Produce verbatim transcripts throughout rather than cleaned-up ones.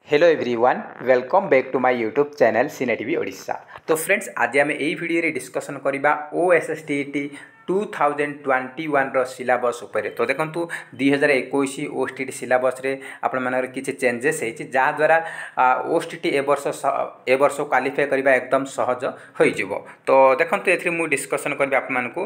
Hello everyone, welcome back to my YouTube channel cine TV Odisha. तो friends, आज आम यही वीडियो डिस्कसन करवा OSSTT two thousand twenty one रो सिलेबस उपरे। तो देखो दुई हजार इक्कीस ओएसटीटी सिलेबस रे आपण मानकर किछि चेंजेस है जहाँ द्वारा ओएसटीटी ए वर्ष ए वर्ष क्वालिफाई करबा एकदम सहज होई जिवो। तो देखो एथि मु डिस्कसन करबी आपण मानकू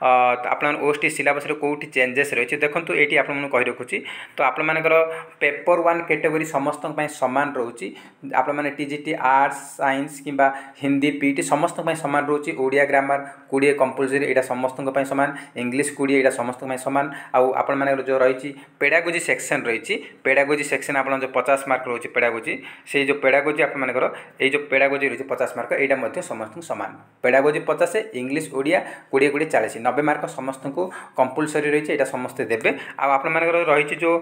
आपण ओएसटी सिलेबस रे कोठी चेंजेस रहिछि। देखो एटी आपण मानकू कहि रखुछि। तो आपण मानकर पेपर वन कैटेगरी समस्त पय समान रहउछि। आपण माने टीजीटी आर्ट्स साइंस किबा हिंदी पीटी समस्त पय समान रहउछि। ओडिया ग्रामर कोड़े कंपलसरी एटा समस्त पय समान, इंग्लिश कोड़े एटा समस्त पय समान। आउ आपण माने जो रहिछि पेडागोजी सेक्शन रहिछि, पेडागोजी सेक्शन आपण जो पचास मार्क रहिछि पेडागोजी, से जो पेडागोजी आपण मानकर ए जो पेडागोजी रहिछि पचास मार्क एटा मध्ये समस्त समान। पेडागोजी पचास, इंग्लिश ओडिया कोड़े कोड़े चालीस नब्बे मार्क समस्त को कंपलसरी रहिछि, एटा समस्त देबे। आ आपण मानकर रहिछि जो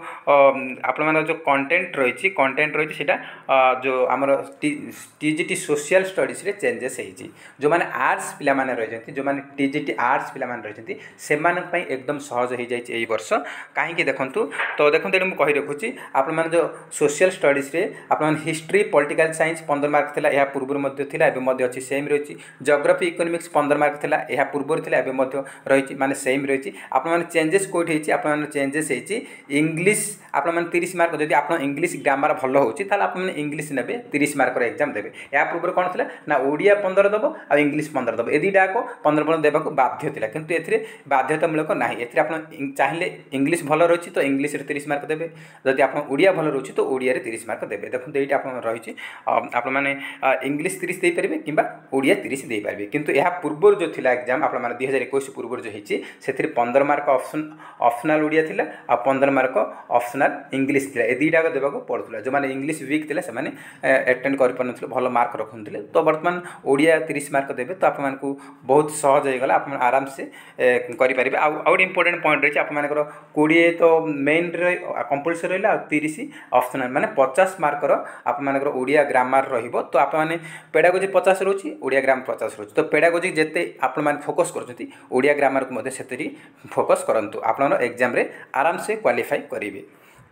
आपण मानकर जो कंटेंट रहिछि कंटेंट रहिछि सेटा जो हमर टीजीटी सोशल स्टडीज रे चेंजेस हेछि। जो माने आर्ट्स पिला माने रहिछथि, जो माने टीजीटी आर्ट्स पिला माने रहिछथि सेमान पय एकदम सहज हे जाइछि एई वर्ष। काहे कि देखंतु, तो देखंतु एटा मु कहि रखुछि आपण माने जो सोशल स्टडीज रे आपण माने हिस्ट्री पॉलिटिकल साइंस पंद्रह मार्क थिला, एहा पूर्व मध्ये थिला, एबे मध्ये अछि सेम रहिछि। ज्योग्राफी इकोनॉमिक्स पंद्रह मार्क थिला, एहा पूर्व थिला, एबे मध्ये रहिछि माने सेम रहिछि। आपण माने चेंजेस कोठी हेछि, आपण माने चेंजेस हेछि इंग्लिश आपण माने तीस मार्क जदि आपण इंग्लिश ग्रामर भलो होछि ताले आपण माने इंग्लिश नेबे तीस मार्क रो एग्जाम देबे। या पूर्व कोन थिला ना ओडिया पंद्रह दबो आ इंग्लिश पंद्रह दबो, ए दुईटा को पंद्रह पंद्रह देबा को बाध्य थिला। किंतु एथिरे बाध्यतामूलक नाही, एथिरे आपण चाहिले इंग्लिश भलो रहिछि तो इंग्लिश रे तीस मार्क देबे, जदि आपण ओडिया भलो रहिछि तो ओडिया रे तीस मार्क देबे। देखो एटा आपण रहिछि आपण माने इंग्लिश तीस देई परिबे किबा ओडिया तीस देई परिबे। किंतु एहा पूर्व जो थिला एग्जाम आपण माने दुई हजार इक्कीस पूर्व जो हेछि सेथिरे पंद्रह मार्क ऑप्शन ऑप्शनल ओडिया थिला आ पंद्रह मार्क ऑप्शनल इंग्लिश थिला, ए दुईटा को देबा को पड़थुला। जो माने इंग्लिश वीक थिला से माने अटेंड कर पनथले, भलो मार्क रखुनथले। तो वर्तमान ओडिया तीस मार्क देबे तो आपण मानकू बहुत सहज हे गला, आपण आराम से करि परिबे। आ आउट इंपोर्टेंट पॉइंट रहिछि आपण मानकर बीस तो मेन रे कंपलसरी रहला आ तीस ऑप्शनल माने पचास मार्क रो आपण मानकर ओडिया ग्रामर रहिबो। तो आपण माने पेडागोजी पचास रहउछि, ओडिया ग्रामर पचास रहउछि। तो पेडागोजी जेते आपण माने फोकस करछथि ओडिया ग्रामर को मध्ये सेतरी फोकस करंतु, आपण एग्जाम रे आराम से क्वालिफाई करिवे।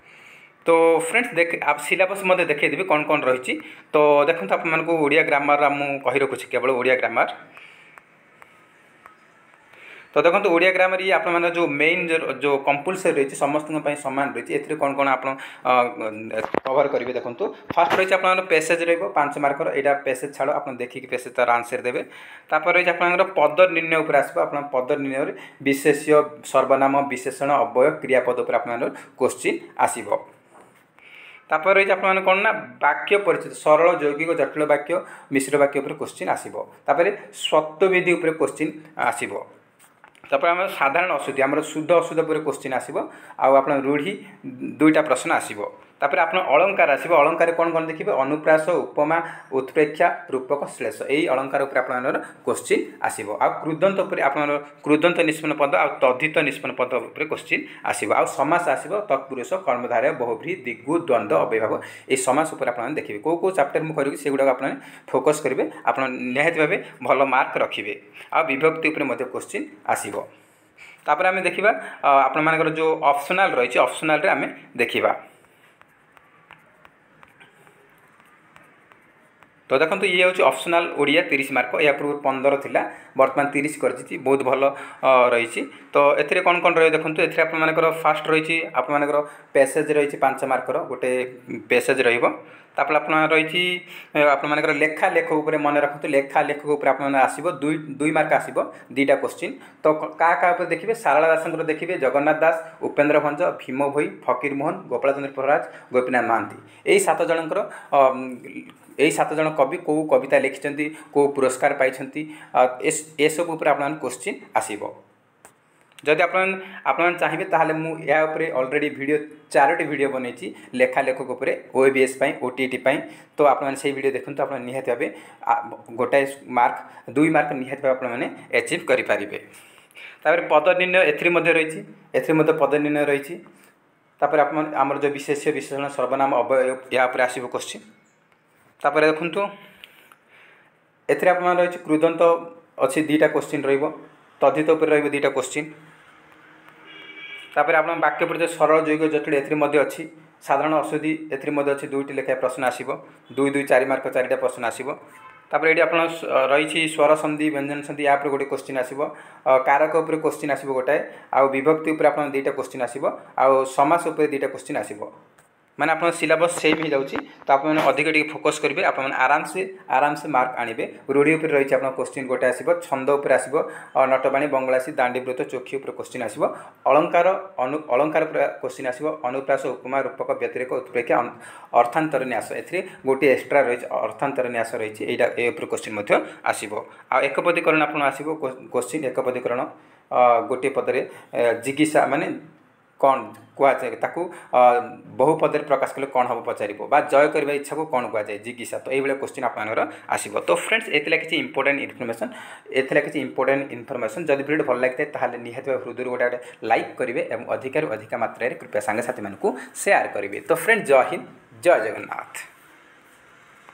तो फ्रेंड्स देख आप सिलेबस मध्य देखै देबे कोन कोन रहिछि। तो देखंतु आपण मानकू ओडिया ग्रामर मु कहि रखुछि केवल ओडिया ग्रामर। तो देखो ओडिया ग्रामर ये आपण जो मेन जो, जो कंपलसरी रही समस्त समान रही है, कौन कौन आप कवर करेंगे। देखो फास्ट रही है पैसेज पांच मार्कर, यहाँ पैसेज छाड़ आप देखिए पैसेज तार आंसर देवे। तापर रही है पद निर्णय उपर आसो, आप पद निर्णय विशेष्य सर्वनाम विशेषण अव्यय क्रियापद उपर आप क्वेश्चन आसो। तापर रही है कौन ना वाक्य परिचित सरल यौगिक जटिल वाक्य मिश्र वाक्य उपर क्वेश्चन आसो। तापर स्वत्वविधि उपर क्वेश्चन आसो। तापर आम साधारण अशुद्धि आम शुद्ध अशुद्ध पर क्वेश्चन आसो। आप रूढ़ी दुईटा प्रश्न आसो। तापर आप अलंकार आसो। अलंकार कौन कौन देखिए अनुप्रास उपमा उत्प्रेक्षा रूपक श्लेष, यही अलंकार उपर आप क्वेश्चन आसो। आ कृदंत उपर आप कृदंत निष्पन्न पद आ तद्धित निष्पन्न पद उपर क्वेश्चन आसो। आ समास आसो तत्पुरुष कर्मधारय बहुव्रीहि दिग्गु द्वंद्व अव्ययभाव, ये समास उपर आप देखिए कौ कौ चैप्टर मुझे करी सेगुड़ा आप फोकस करेंगे, आप निहाती भाव भल मार्क रखिए। आ विभक्ति उपर क्वेश्चन आसो। तापर आम देखा आपण मानकर जो ऑप्शनल रही ऑप्शनल रे आम देखा। तो देखो ये हूँ ऑप्शनल ओडिया तीस मार्क, या पूर्व पंद्रह थिला बर्तमान तीस कर बहुत भल रही। तो ए कौन कौन रही देखो ये आप मानकर फास्ट रही आप मानकर पैसेज रही पांच मार्कर गोटे पैसेज रही। तापर आप रही आप मानकर लेखा लेख उपर मन रखते, लेखा लेखक उपर आप आसो दुई दुई मार्क आसो दुईटा क्वेश्चन। तो क्या क्या देखिए सारला दास देखिए जगन्नाथ दास उपेन्द्र भंज भीम भोई फकीर मोहन गोपाल चंद्र प्रहराज गोपीनाथ महांती, यही सात जनकर यही सात जन कवि कौ कविता लिखिं कौ पुरस्कार पाई ए सब उपर आप क्वेश्चन आसो। जदि आप चाहिए ताहले मु या उपरे ऑलरेडी वीडियो चारोटी वीडियो बनई लेखा लेखक उपरे ओएबीएस पई ओटीटी पई। तो आप से वीडियो देखते आप निहाती भाव गोटाए मार्क दुई मार्क निहाती भाव आप अचीव करें। तापर पद निर्णय एथि रही एथि पद निर्णय रही। तापर आप आमर जो विशेष्य विशेषण सर्वनाम अव्यय या उपरे आसो क्वेश्चन। तापर देखु एथि आप रही कृदंत अच्छी दुईटा क्वेश्चन रही, तद्धित उपर रही दुईटा क्वेश्चन। तापर आप वाक्य पर सरल यौगिक जटिल एथि अच्छी साधारण अशुद्धि ए दुईटी लेखाएं प्रश्न आसो दुई दुई चार मार्क चारिटा प्रश्न आसो तापर ये आप रही स्वर संधि व्यंजन संधि या गोटे क्वेश्चन आसो कारक उपर क्वेश्चन आसो गोटाए आउ विभक्ति उपर आप दुईटा क्वेश्चन आसो आउ समास उपर दुईटा क्वेश्चन आसो माने आप सिलेबस सेम हो जाऊँगी तो आप अधिक टी फोकस करेंगे आप आराम से आराम से मार्क आनिबे रूढ़ी उपर रही आप क्वेश्चन गोटे आसो छंद उपर आसो नटबाणी बंगलासी दांडीव्रत चोखी उपर क्वेश्चन आसो अलंकार अनु अलंकार क्वेश्चन आसो अनुप्रास उपमा रूपक व्यतिरेक उत्प्रेक्षा अर्थांतर न्यास ए गोटे एक्सट्रा रही अर्थांतर न्यास रही यहाँ क्वेश्चन आसो आ एकपदीकरण आप आसो क्वेश्चन एकपदीकरण गोटे पदरे जिज्ञासा माने कौन कहुए ताकू बहुपद प्रकाश कले कौन हम पचार जय करने इच्छा को कौन कहुए जिज्ञासा तो ये क्वेश्चन आप आसो तो फ्रेंड्स ये किसी इंपोर्टेंट इनफर्मेशन ये किसी इंपोर्टेंट इनफर्मेशन जब वीडियो भल लगी है निहत हृदय गोटे गोटे लाइक करेंगे और अधिक अधिक मात्रा कृपया सांगे साथी मानक शेयर करेंगे तो फ्रेंड्स जय हिंद जय जगन्नाथ।